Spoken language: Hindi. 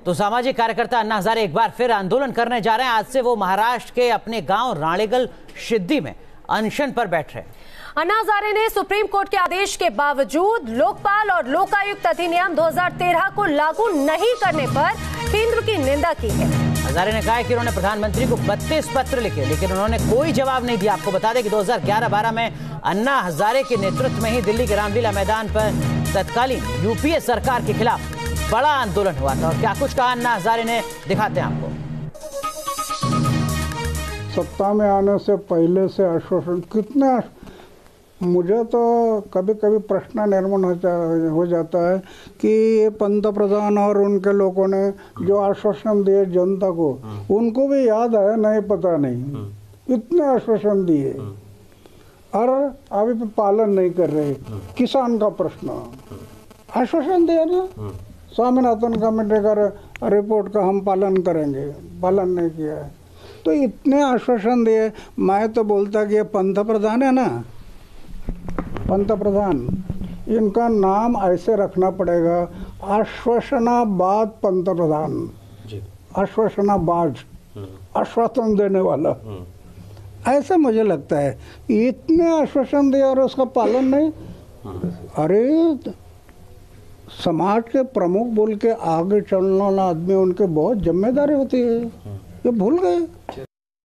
तो सामाजिक कार्यकर्ता अन्ना हजारे एक बार फिर आंदोलन करने जा रहे हैं। आज से वो महाराष्ट्र के अपने गांव राणेगल शिद्दी में अनशन पर बैठ रहे हैं। अन्ना हजारे ने सुप्रीम कोर्ट के आदेश के बावजूद लोकपाल और लोकायुक्त अधिनियम 2013 को लागू नहीं करने पर केंद्र की निंदा की है। हजारे ने कहा है कि उन्होंने प्रधानमंत्री को 32 पत्र लिखे, लेकिन उन्होंने कोई जवाब नहीं दिया। आपको बता दें कि 2011-12 में अन्ना हजारे के नेतृत्व में ही दिल्ली के रामलीला मैदान पर तत्कालीन यूपीए सरकार के खिलाफ बड़ा आंदोलन हुआ था। और क्या कुछ कहा अन्ना हजारे ने, दिखाते हैं आपको। सत्ता में आने से पहले से आश्वासन कितना, मुझे तो कभी कभी प्रश्न निर्माण हो जाता है कि ये पंतप्रधान और उनके लोगों ने जो आश्वासन दिए जनता को, उनको भी याद है नहीं, पता नहीं इतने आश्वासन दिए और अभी भी पालन नहीं कर रहे। किसान का प्रश्न, आश्वासन दिया ना, स्वामीनाथन कमेटी का रिपोर्ट का हम पालन करेंगे, पालन नहीं किया है। तो इतने आश्वासन दिए। मैं तो बोलता कि ये पंतप्रधान है ना, पंतप्रधान, इनका नाम ऐसे रखना पड़ेगा, आश्वासनाबाद पंतप्रधान, आश्वासनाबाज, आश्वासन देने वाला। ऐसा मुझे लगता है। इतने आश्वासन दिया और उसका पालन नहीं। अरे समाज के प्रमुख बोल के आगे चलने वाला आदमी, उनके बहुत जिम्मेदारी होती है, ये भूल गए।